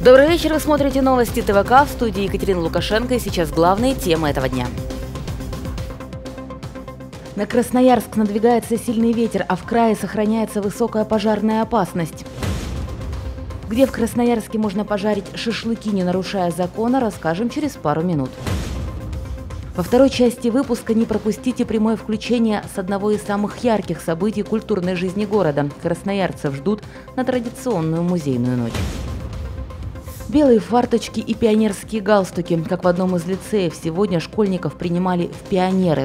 Добрый вечер, вы смотрите новости ТВК, в студии Екатерина Лукашенко, и сейчас главные темы этого дня. На Красноярск надвигается сильный ветер, а в крае сохраняется высокая пожарная опасность. Где в Красноярске можно пожарить шашлыки, не нарушая закона, расскажем через пару минут. Во второй части выпуска не пропустите прямое включение с одного из самых ярких событий культурной жизни города. Красноярцев ждут на традиционную музейную ночь. Белые фарточки и пионерские галстуки. Как в одном из лицеев, сегодня школьников принимали в пионеры.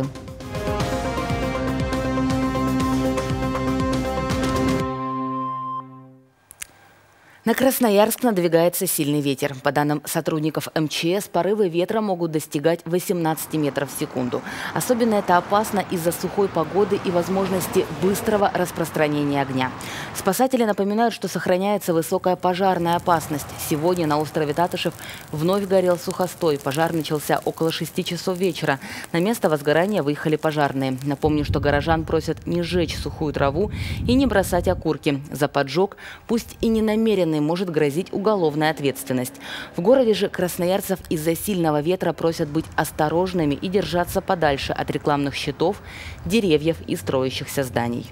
На Красноярск надвигается сильный ветер. По данным сотрудников МЧС, порывы ветра могут достигать 18 метров в секунду. Особенно это опасно из-за сухой погоды и возможности быстрого распространения огня. Спасатели напоминают, что сохраняется высокая пожарная опасность. Сегодня на острове Татышев вновь горел сухостой. Пожар начался около 6 часов вечера. На место возгорания выехали пожарные. Напомню, что горожан просят не сжечь сухую траву и не бросать окурки. За поджог, пусть и не намеренный, может грозить уголовная ответственность. В городе же красноярцев из-за сильного ветра просят быть осторожными и держаться подальше от рекламных щитов, деревьев и строящихся зданий.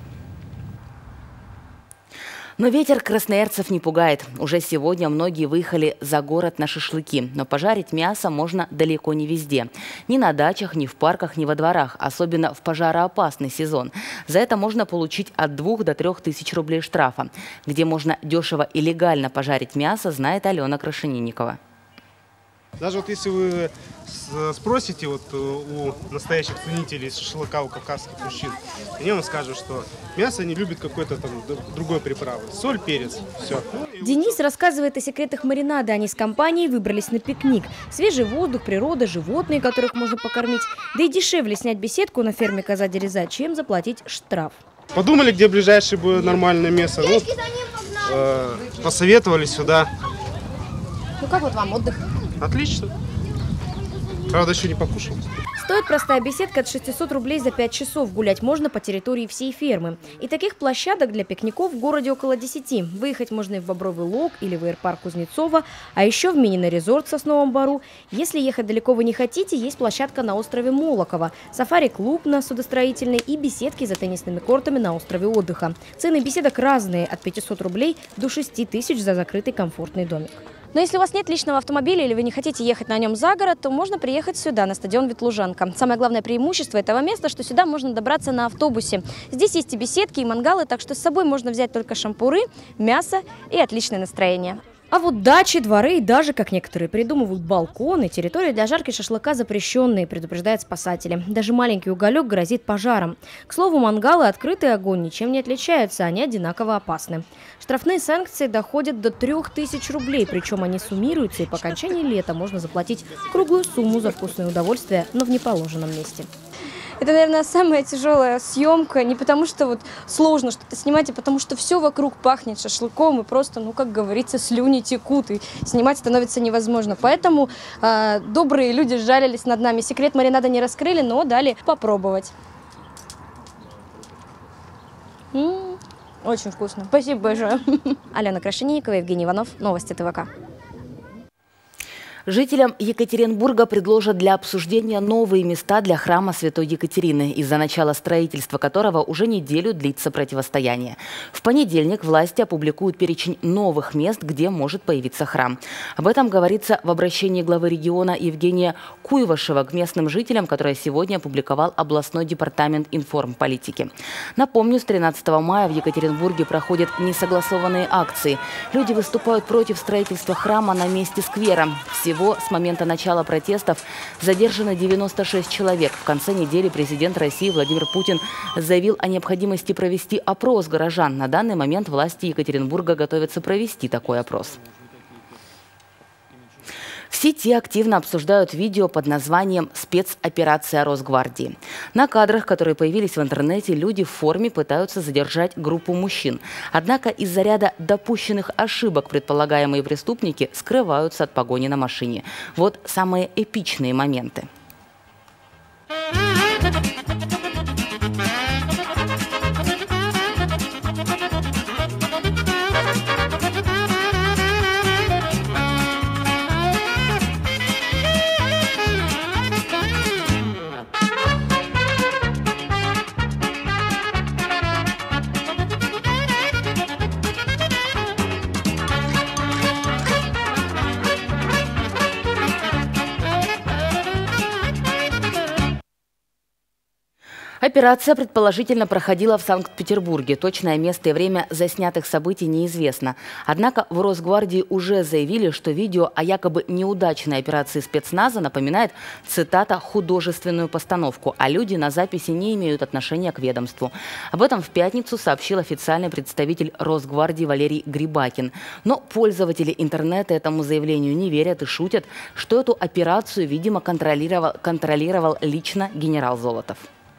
Но ветер красноярцев не пугает. Уже сегодня многие выехали за город на шашлыки. Но пожарить мясо можно далеко не везде. Ни на дачах, ни в парках, ни во дворах. Особенно в пожароопасный сезон. За это можно получить от 2 до 3 тысяч рублей штрафа. Где можно дешево и легально пожарить мясо, знает Алена Крашенинникова. Даже вот если вы спросите вот у настоящих ценителей шашлыка, у кавказских мужчин, они вам скажут, что мясо не любит какой-то там другой приправы. Соль, перец, все. Денис рассказывает о секретах маринада. Они с компанией выбрались на пикник. Свежий воздух, природа, животные, которых можно покормить. Да и дешевле снять беседку на ферме Коза-Дереза, чем заплатить штраф. Подумали, где ближайшее будет нормальное место. Ну, посоветовали сюда. Ну как вот вам отдых? Отлично. Правда, еще не покушал. Стоит простая беседка от 600 рублей за 5 часов. Гулять можно по территории всей фермы. И таких площадок для пикников в городе около 10. Выехать можно и в Бобровый Лог или в аэропарк Кузнецова, а еще в мини-резорт в Сосновом Бору. Если ехать далеко вы не хотите, есть площадка на острове Молоково, сафари-клуб на Судостроительной и беседки за теннисными кортами на острове отдыха. Цены беседок разные, от 500 рублей до 6 тысяч за закрытый комфортный домик. Но если у вас нет личного автомобиля или вы не хотите ехать на нем за город, то можно приехать сюда, на стадион Ветлужанка. Самое главное преимущество этого места, что сюда можно добраться на автобусе. Здесь есть и беседки, и мангалы, так что с собой можно взять только шампуры, мясо и отличное настроение. А вот дачи, дворы и даже, как некоторые придумывают, балконы, территории для жарки шашлыка запрещенные, предупреждают спасатели. Даже маленький уголек грозит пожаром. К слову, мангалы и открытый огонь ничем не отличаются, они одинаково опасны. Штрафные санкции доходят до 3000 рублей, причем они суммируются, и по окончании лета можно заплатить круглую сумму за вкусное удовольствие, но в неположенном месте. Это, наверное, самая тяжелая съемка, не потому что вот сложно что-то снимать, а потому что все вокруг пахнет шашлыком, и просто, ну, как говорится, слюни текут, и снимать становится невозможно. Поэтому добрые люди сжалились над нами. Секрет маринада не раскрыли, но дали попробовать. Очень вкусно. Спасибо большое. Алена Крашенинникова, Евгений Иванов, Новости ТВК. Жителям Екатеринбурга предложат для обсуждения новые места для храма Святой Екатерины, из-за начала строительства которого уже неделю длится противостояние. В понедельник власти опубликуют перечень новых мест, где может появиться храм. Об этом говорится в обращении главы региона Евгения Куйвашева к местным жителям, которое сегодня опубликовал областной департамент информполитики. Напомню, с 13 мая в Екатеринбурге проходят несогласованные акции. Люди выступают против строительства храма на месте сквера. Всего с момента начала протестов задержано 96 человек. В конце недели президент России Владимир Путин заявил о необходимости провести опрос горожан. На данный момент власти Екатеринбурга готовятся провести такой опрос. В сети активно обсуждают видео под названием «Спецоперация Росгвардии». На кадрах, которые появились в интернете, люди в форме пытаются задержать группу мужчин. Однако из-за ряда допущенных ошибок предполагаемые преступники скрываются от погони на машине. Вот самые эпичные моменты. Операция предположительно проходила в Санкт-Петербурге. Точное место и время заснятых событий неизвестно. Однако в Росгвардии уже заявили, что видео о якобы неудачной операции спецназа напоминает, цитата, «художественную постановку», а люди на записи не имеют отношения к ведомству. Об этом в пятницу сообщил официальный представитель Росгвардии Валерий Грибакин. Но пользователи интернета этому заявлению не верят и шутят, что эту операцию, видимо, контролировал лично генерал Золотов.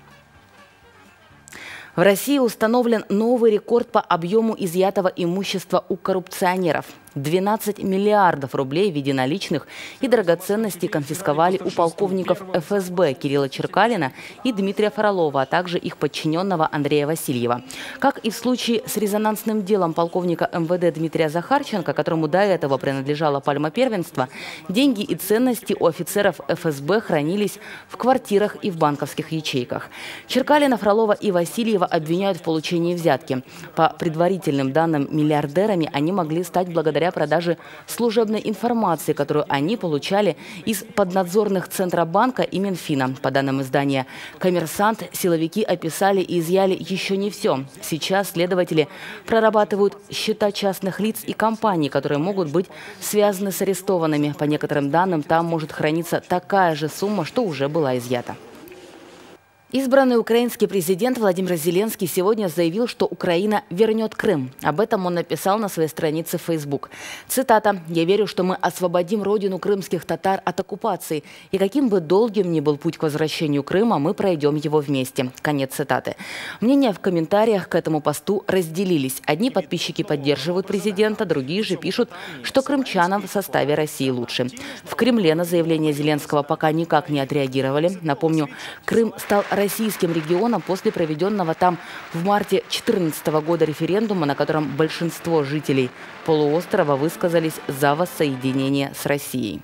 В России установлен новый рекорд по объему изъятого имущества у коррупционеров. 12 миллиардов рублей в виде наличных и драгоценностей конфисковали у полковников ФСБ Кирилла Черкалина и Дмитрия Фролова, а также их подчиненного Андрея Васильева. Как и в случае с резонансным делом полковника МВД Дмитрия Захарченко, которому до этого принадлежала пальма первенства, деньги и ценности у офицеров ФСБ хранились в квартирах и в банковских ячейках. Черкалина, Фролова и Васильева обвиняют в получении взятки. По предварительным данным, миллиардерами они могли стать благодаря продажи служебной информации, которую они получали из поднадзорных Центробанка и Минфина. По данным издания «Коммерсант», силовики описали и изъяли еще не все. Сейчас следователи прорабатывают счета частных лиц и компаний, которые могут быть связаны с арестованными. По некоторым данным, там может храниться такая же сумма, что уже была изъята. Избранный украинский президент Владимир Зеленский сегодня заявил, что Украина вернет Крым. Об этом он написал на своей странице в Facebook. Цитата: «Я верю, что мы освободим родину крымских татар от оккупации. И каким бы долгим ни был путь к возвращению Крыма, мы пройдем его вместе». Конец цитаты. Мнения в комментариях к этому посту разделились. Одни подписчики поддерживают президента, другие же пишут, что крымчанам в составе России лучше. В Кремле на заявление Зеленского пока никак не отреагировали. Напомню, Крым стал российским регионом после проведенного там в марте 2014 года референдума, на котором большинство жителей полуострова высказались за воссоединение с Россией.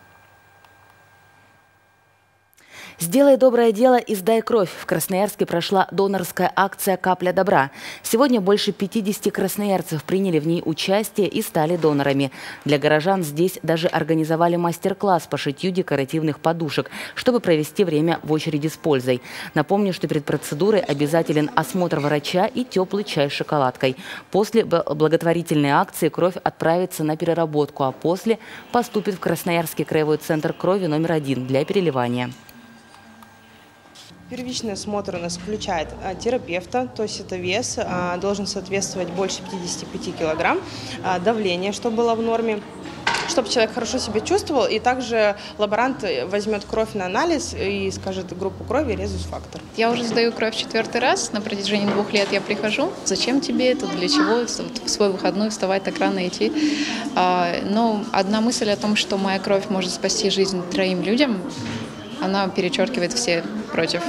«Сделай доброе дело и сдай кровь». В Красноярске прошла донорская акция «Капля добра». Сегодня больше 50 красноярцев приняли в ней участие и стали донорами. Для горожан здесь даже организовали мастер-класс по шитью декоративных подушек, чтобы провести время в очереди с пользой. Напомню, что перед процедурой обязателен осмотр врача и теплый чай с шоколадкой. После благотворительной акции кровь отправится на переработку, а после поступит в Красноярский краевой центр крови номер 1 для переливания. Первичный осмотр у нас включает терапевта, то есть это вес, должен соответствовать больше 55 килограмм, давление, чтобы было в норме, чтобы человек хорошо себя чувствовал, и также лаборант возьмет кровь на анализ и скажет группу крови и резус-фактор. Я уже сдаю кровь 4-й раз, на протяжении 2 лет я прихожу. Зачем тебе это, для чего в свой выходной вставать так рано идти? Но одна мысль о том, что моя кровь может спасти жизнь 3 людям, она перечеркивает все против.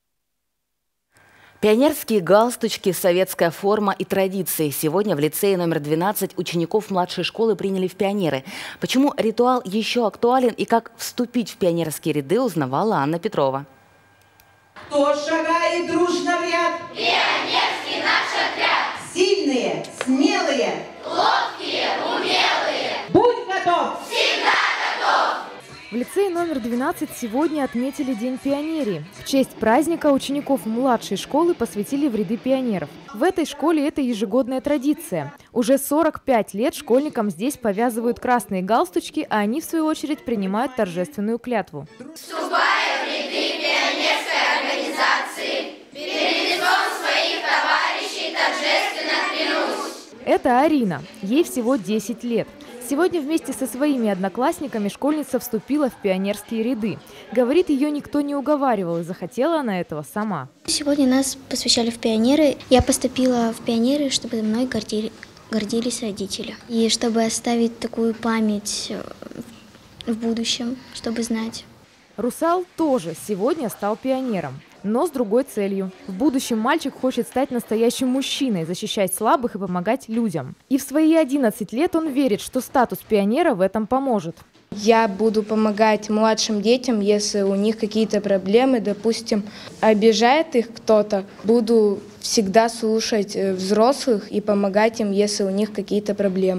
Пионерские галстучки, советская форма и традиции. Сегодня в лицее номер 12 учеников младшей школы приняли в пионеры. Почему ритуал еще актуален и как вступить в пионерские ряды, узнавала Анна Петрова. Кто шагает дружно в ряд? Пионерский наш отряд! Сильные, смелые, Ловкие, умелые! будь готов! Всегда готов! В лицее номер 12 сегодня отметили День пионерии. В честь праздника учеников младшей школы посвятили в ряды пионеров. В этой школе это ежегодная традиция. Уже 45 лет школьникам здесь повязывают красные галстучки, а они, в свою очередь, принимают торжественную клятву. Вступая в ряды пионерской организации, перед лицом своих товарищей торжественно клянусь. Это Арина. Ей всего 10 лет. Сегодня вместе со своими одноклассниками школьница вступила в пионерские ряды. Говорит, ее никто не уговаривал, и захотела она этого сама. Сегодня нас посвящали в пионеры. Я поступила в пионеры, чтобы мной гордились родители. И чтобы оставить такую память в будущем, чтобы знать. Русал тоже сегодня стал пионером, но с другой целью. В будущем мальчик хочет стать настоящим мужчиной, защищать слабых и помогать людям. И в свои 11 лет он верит, что статус пионера в этом поможет. Я буду помогать младшим детям, если у них какие-то проблемы, допустим, обижает их кто-то. Буду всегда слушать взрослых и помогать им, если у них какие-то проблемы.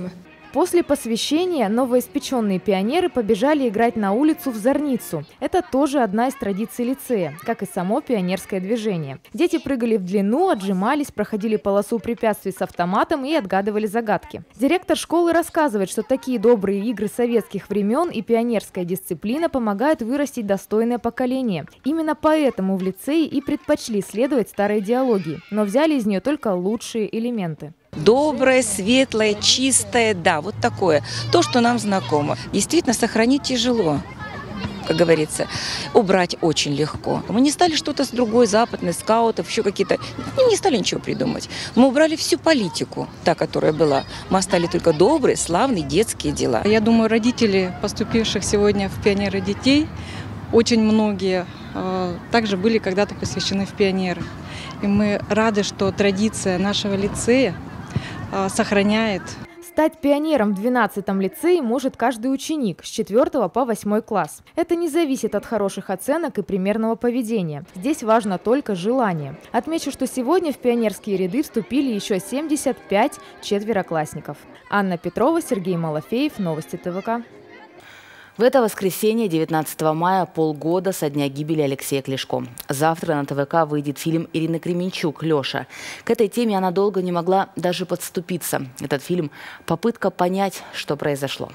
После посвящения новоиспеченные пионеры побежали играть на улицу в Зорницу. Это тоже одна из традиций лицея, как и само пионерское движение. Дети прыгали в длину, отжимались, проходили полосу препятствий с автоматом и отгадывали загадки. Директор школы рассказывает, что такие добрые игры советских времен и пионерская дисциплина помогают вырастить достойное поколение. Именно поэтому в лицее и предпочли следовать старой идеологии, но взяли из нее только лучшие элементы. Доброе, светлое, чистое, да, вот такое. То, что нам знакомо. Действительно, сохранить тяжело, как говорится. Убрать очень легко. Мы не стали что-то с другой, западной, скаутов, еще какие-то... Не стали ничего придумать. Мы убрали всю политику, та, которая была. Мы оставили только добрые, славные детские дела. Я думаю, родители, поступивших сегодня в пионеры детей, очень многие также были когда-то посвящены в пионеры. И мы рады, что традиция нашего лицея сохраняет. Стать пионером в 12-м лицее может каждый ученик с 4 по 8 класс. Это не зависит от хороших оценок и примерного поведения. Здесь важно только желание. Отмечу, что сегодня в пионерские ряды вступили еще 75 четвероклассников. Анна Петрова, Сергей Малафеев, Новости ТВК. В это воскресенье, 19 мая, полгода со дня гибели Алексея Клешко. Завтра на ТВК выйдет фильм Ирины Кременчук «Леша». К этой теме она долго не могла даже подступиться. Этот фильм – попытка понять, что произошло.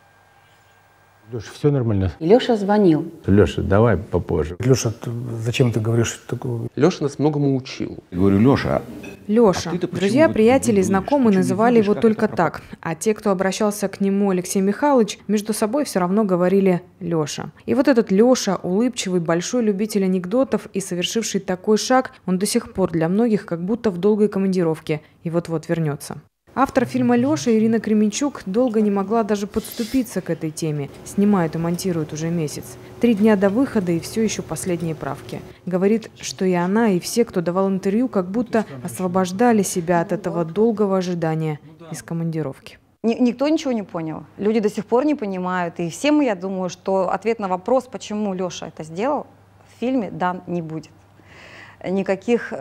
Леша, все нормально? Леша звонил. Леша, давай попозже. Леша, зачем ты говоришь такое? Леша нас многому учил. Я говорю, Леша. Леша. Друзья, приятели и знакомые называли его только так. А те, кто обращался к нему, Алексей Михайлович, между собой все равно говорили Леша. И вот этот Леша, улыбчивый, большой любитель анекдотов и совершивший такой шаг, он до сих пор для многих как будто в долгой командировке и вот-вот вернется. Автор фильма «Леша» Ирина Кременчук долго не могла даже подступиться к этой теме. Снимает и монтирует уже месяц. 3 дня до выхода и все еще последние правки. Говорит, что и она, и все, кто давал интервью, как будто освобождали себя от этого долгого ожидания из командировки. Никто ничего не понял. Люди до сих пор не понимают. И все мы, я думаю, что ответ на вопрос, почему Леша это сделал, в фильме дан не будет. Никаких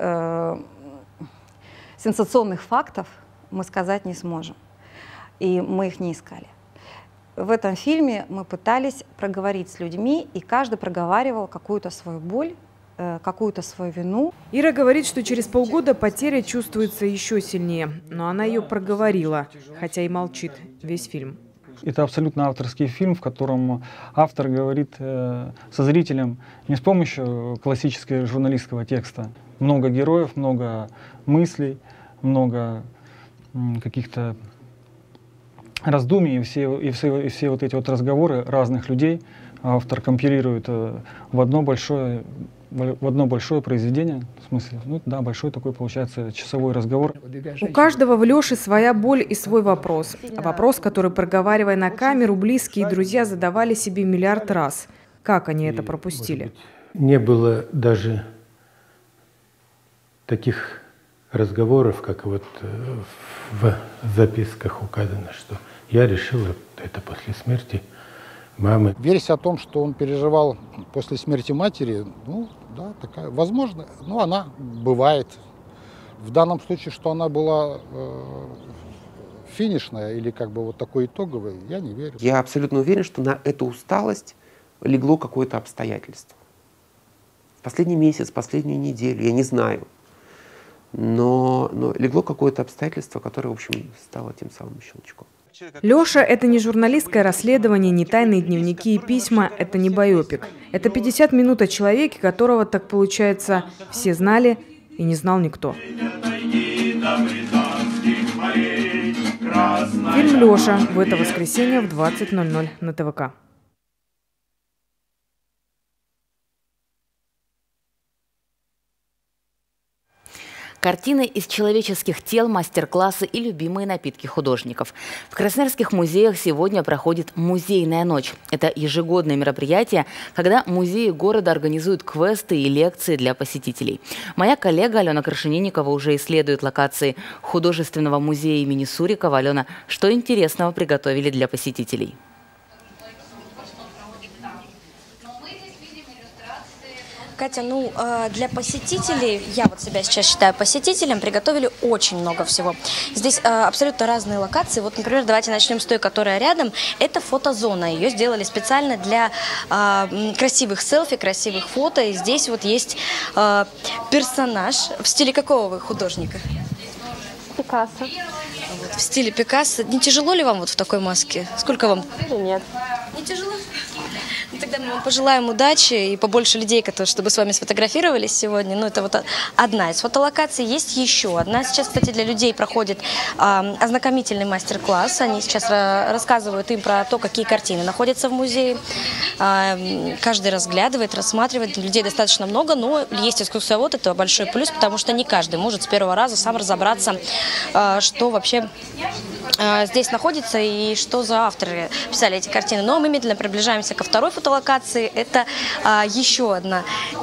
сенсационных фактов мы сказать не сможем. И мы их не искали. В этом фильме мы пытались проговорить с людьми, и каждый проговаривал какую-то свою боль, какую-то свою вину. Ира говорит, что через полгода потеря чувствуется еще сильнее, но она ее проговорила, хотя и молчит весь фильм. Это абсолютно авторский фильм, в котором автор говорит со зрителем не с помощью классического журналистского текста. Много героев, много мыслей, много каких-то раздумий, и все вот эти вот разговоры разных людей автор компилирует в одно большое произведение, в смысле, ну да, большой такой получается часовой разговор. У каждого в Леше своя боль и свой вопрос. Вопрос, который, проговаривая на камеру, близкие и друзья задавали себе миллиард раз. Как они это пропустили? Не было даже таких разговоров, как вот в записках указано, что я решил это после смерти мамы. Версия о том, что он переживал после смерти матери, ну да, такая, возможно, но она бывает. В данном случае, что она была финишная или как бы вот такой итоговой, я не верю. Я абсолютно уверен, что на эту усталость легло какое-то обстоятельство. Последний месяц, последнюю неделю, я не знаю. Но легло какое-то обстоятельство, которое, в общем, стало тем самым щелчком. Леша – это не журналистское расследование, не тайные дневники и письма, это не байопик. Это 50 минут о человеке, которого, так получается, все знали и не знал никто. Фильм «Леша» в это воскресенье в 20:00 на ТВК. Картины из человеческих тел, мастер-классы и любимые напитки художников. В красноярских музеях сегодня проходит «Музейная ночь». Это ежегодное мероприятие, когда музеи города организуют квесты и лекции для посетителей. Моя коллега Алена Крашенинникова уже исследует локации художественного музея имени Сурикова. Алена, что интересного приготовили для посетителей? Катя, ну, для посетителей, я вот себя сейчас считаю посетителем, приготовили очень много всего. Здесь абсолютно разные локации. Вот, например, давайте начнем с той, которая рядом. Это фотозона. Ее сделали специально для красивых селфи, красивых фото. И здесь вот есть персонаж. В стиле какого вы художника? Пикассо. Вот, в стиле Пикассо. Не тяжело ли вам вот в такой маске? Сколько вам? Нет. Не тяжело? Ну, тогда мы вам пожелаем удачи и побольше людей, чтобы с вами сфотографировались сегодня. Ну, это вот одна из фотолокаций. Есть еще одна. Сейчас, кстати, для людей проходит ознакомительный мастер-класс. Они сейчас рассказывают им про то, какие картины находятся в музее. Каждый разглядывает, рассматривает. Людей достаточно много, но есть экскурсовод. Это большой плюс, потому что не каждый может с первого раза сам разобраться, что вообще здесь находится и что за авторы писали эти картины. Но мы медленно приближаемся ко второй фотолокации. Это еще одна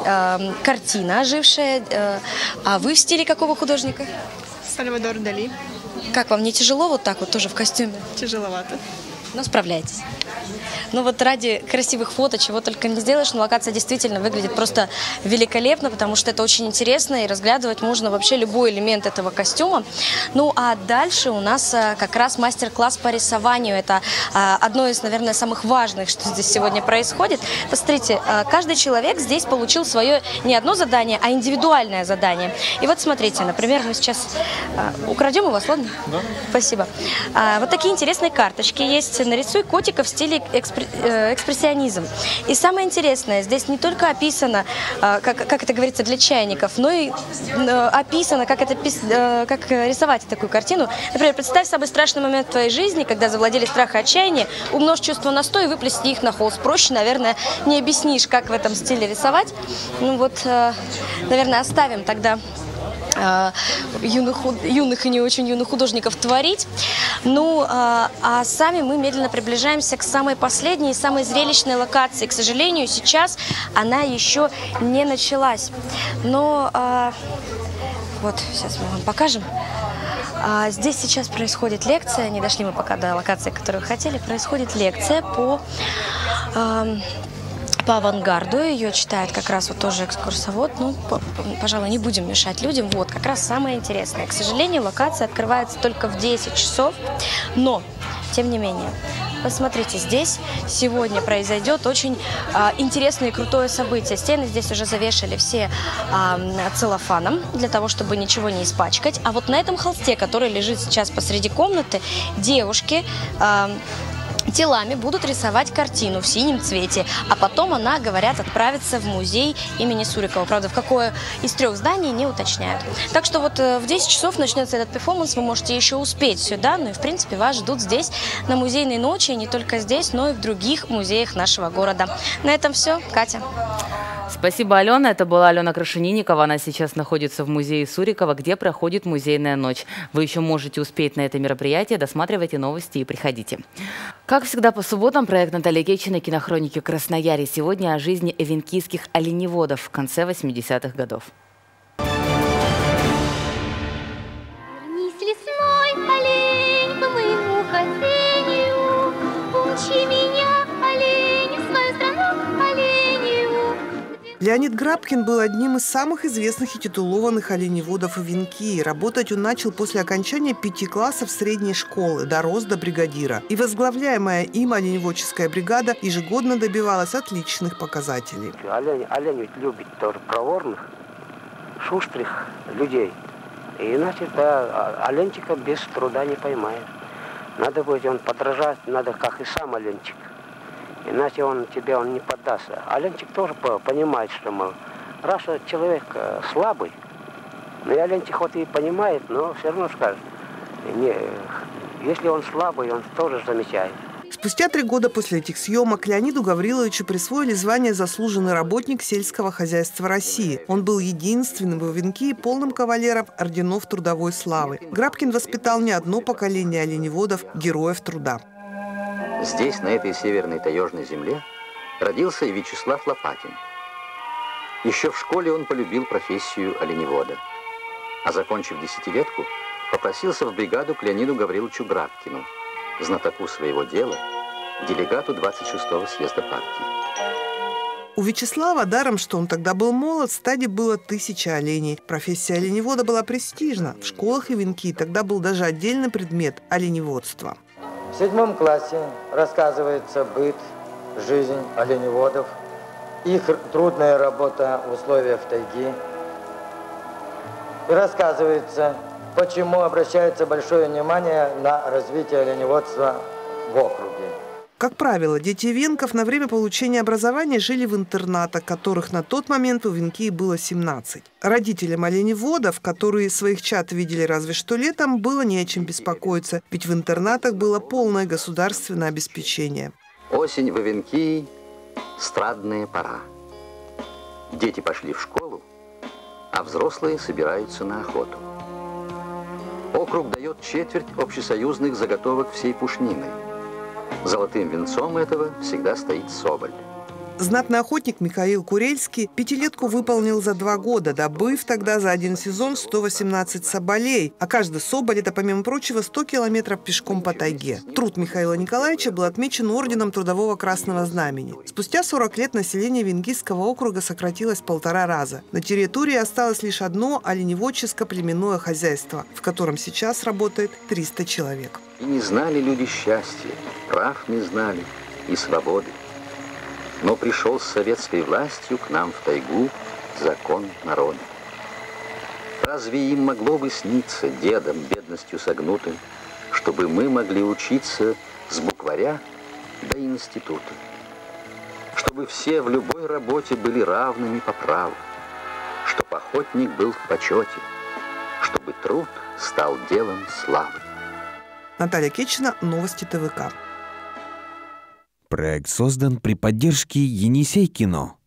картина ожившая. А вы в стиле какого художника? Сальвадор Дали. Как вам, не тяжело вот так вот тоже в костюме? Тяжеловато. Но справляетесь. Ну вот ради красивых фото чего только не сделаешь, но локация действительно выглядит просто великолепно, потому что это очень интересно, и разглядывать можно вообще любой элемент этого костюма. Ну а дальше у нас как раз мастер-класс по рисованию. Это одно из, наверное, самых важных, что здесь сегодня происходит. Посмотрите, каждый человек здесь получил свое не одно задание, а индивидуальное задание. И вот смотрите, например, мы сейчас украдем у вас, ладно? Да. Спасибо. Вот такие интересные карточки есть. Нарисуй котика в стиле экспрессионизм. И самое интересное, здесь не только описано, как это говорится, для чайников, но и описано, как рисовать такую картину. Например, представь самый страшный момент в твоей жизни, когда завладели страх и отчаяние, умножь чувство на 100 и выплесни их на холст. Проще, наверное, не объяснишь, как в этом стиле рисовать. Ну вот, наверное, оставим тогда юных и не очень юных художников творить. Ну, а сами мы медленно приближаемся к самой последней и самой зрелищной локации. К сожалению, сейчас она еще не началась. Но вот, сейчас мы вам покажем. Здесь сейчас происходит лекция, не дошли мы пока до локации, которую хотели, происходит лекция по авангарду. Ее читает как раз вот тоже экскурсовод. Ну, пожалуй, не будем мешать людям. Вот, как раз самое интересное. К сожалению, локация открывается только в 10 часов, но, тем не менее, посмотрите, здесь сегодня произойдет очень интересное и крутое событие. Стены здесь уже завешали все целлофаном, для того, чтобы ничего не испачкать. А вот на этом холсте, который лежит сейчас посреди комнаты, девушки телами будут рисовать картину в синем цвете, а потом она, говорят, отправится в музей имени Сурикова. Правда, в какое из 3 зданий не уточняют. Так что вот в 10 часов начнется этот перформанс, вы можете еще успеть сюда, ну и в принципе вас ждут здесь на музейной ночи, и не только здесь, но и в других музеях нашего города. На этом все. Катя. Спасибо, Алена. Это была Алена Крашенинникова. Она сейчас находится в музее Сурикова, где проходит музейная ночь. Вы еще можете успеть на это мероприятие, досматривайте новости и приходите. Как всегда по субботам, проект Натальи Гечиной «Кинохроники в Краснояре». Сегодня о жизни эвенкийских оленеводов в конце 80-х годов. Вернись, лесной олень, по моему хотению, учи меня, олень, в свою страну оленью. Леонид Грабкин был одним из самых известных и титулованных оленеводов Эвенкии. Работать он начал после окончания 5 классов средней школы, дорос до бригадира. И возглавляемая им оленеводческая бригада ежегодно добивалась отличных показателей. Олень ведь любит тоже проворных, шустрых людей. И иначе оленчика без труда не поймает. Надо будет он подражать, надо как и сам оленчик. Иначе он не поддастся. Оленчик тоже понимает, что, мол, раз человек слабый, но и оленчик хоть и понимает, но все равно скажет, если он слабый, он тоже замечает. Спустя 3 года после этих съемок Леониду Гавриловичу присвоили звание «Заслуженный работник сельского хозяйства России». Он был единственным в Эвенкии полным кавалером орденов трудовой славы. Грабкин воспитал не одно поколение оленеводов, героев труда. Здесь, на этой северной таежной земле, родился и Вячеслав Лопатин. Еще в школе он полюбил профессию оленевода. А закончив 10-летку, попросился в бригаду к Леониду Гавриловичу Грабкину, знатоку своего дела, делегату 26-го съезда партии. У Вячеслава, даром что он тогда был молод, в стаде было 1000 оленей. Профессия оленевода была престижна. В школах Ивенки тогда был даже отдельный предмет – оленеводство. В 7 классе рассказывается быт, жизнь оленеводов, их трудная работа в условиях тайги. И рассказывается, почему обращается большое внимание на развитие оленеводства в округе. Как правило, дети ивенков на время получения образования жили в интернатах, которых на тот момент у Ивенки было 17. Родителям оленеводов, которые своих чад видели разве что летом, было не о чем беспокоиться, ведь в интернатах было полное государственное обеспечение. Осень в Ивенки – страдная пора. Дети пошли в школу, а взрослые собираются на охоту. Округ дает четверть общесоюзных заготовок всей пушнины. Золотым венцом этого всегда стоит соболь. Знатный охотник Михаил Курельский 5-летку выполнил за 2 года, добыв тогда за один сезон 118 соболей. А каждый соболь – это, помимо прочего, 100 километров пешком по тайге. Труд Михаила Николаевича был отмечен орденом Трудового Красного Знамени. Спустя 40 лет население Венгийского округа сократилось в 1,5 раза. На территории осталось лишь одно оленеводческо-племенное хозяйство, в котором сейчас работает 300 человек. И не знали люди счастья, прав не знали и свободы. Но пришел с советской властью к нам в тайгу закон народа. Разве им могло бы сниться дедом, бедностью согнутым, чтобы мы могли учиться с букваря до института? Чтобы все в любой работе были равными по праву, чтоб охотник был в почете, чтобы труд стал делом славы. Наталья Кечина, Новости ТВК. Проект создан при поддержке Енисей Кино.